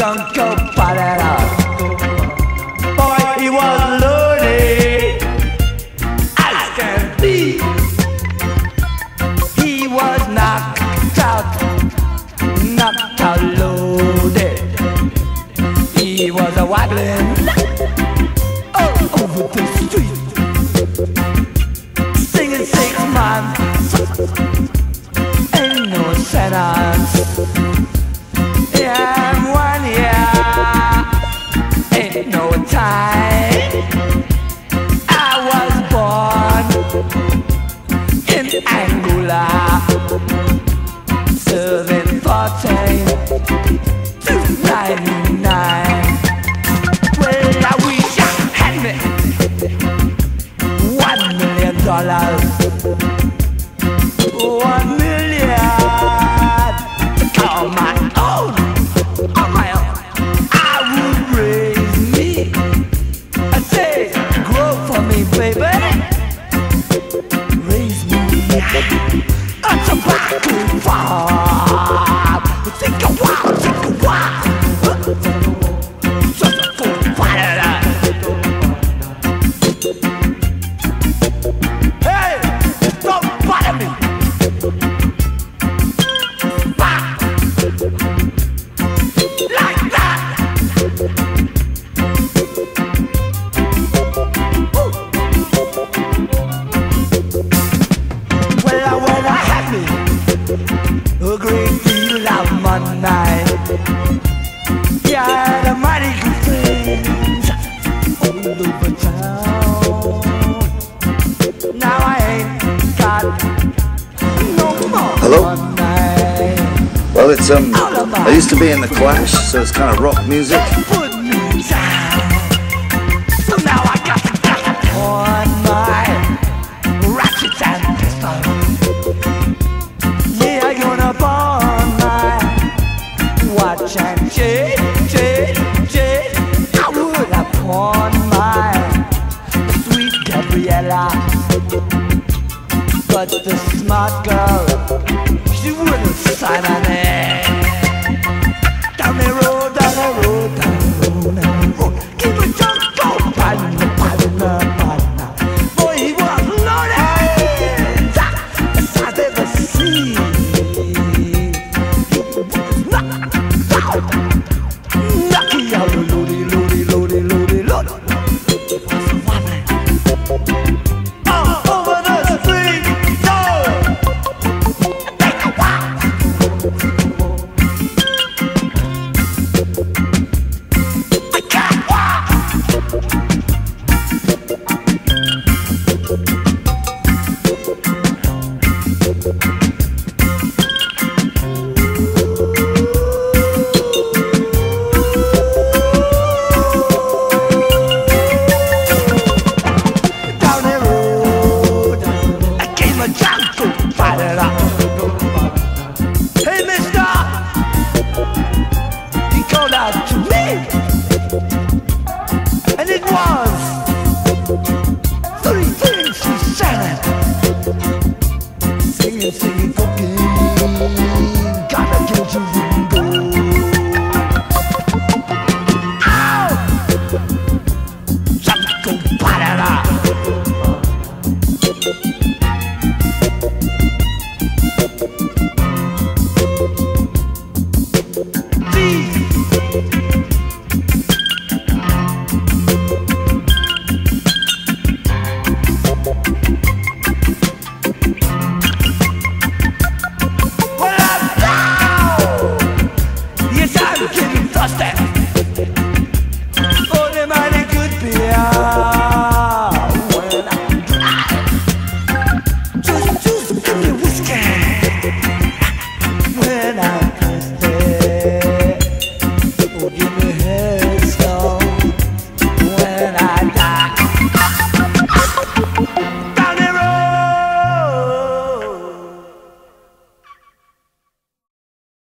Junco Palera. Boy, he was loaded as can be. He was knocked out loaded. He was a waggling all over the street, singing 6 months, ain't no sentence. Yeah, 1 year, ain't no time. I was born in Angola, serving 14 to 99. Well, I wish I had me $1 million. $1 million to call my own. On my own, I would raise me. I say, grow for me, baby. Raise me a tobacco farm. Think a while, think a while. Hey, don't bother me. Like that. Well, when I had me a great deal of money, yeah, the money good things all over town. Now I ain't got no more Hello? money. Well, it's I used to be in the Clash, so it's kind of rock music. Put me down. So now I got on my ratchet and pistol. Yeah, I'm gonna burn my watch and chain. I would have pawn my sweet Gabriella, but the smart girl, she wouldn't sign my name. Down the road, down the road, down the road, down the road. Keep a Junco partner. Boy, he was loaded as I ever seen. He was knocked out, loaded. Was a woman all over the street. Take a walk. I can't walk. Down the road, I came a Junco fighter up. Hey, mister, he called out to me, and it was 3 things he said. Singing cocaine, gotta get you Junco. Ow! Junco fighter up.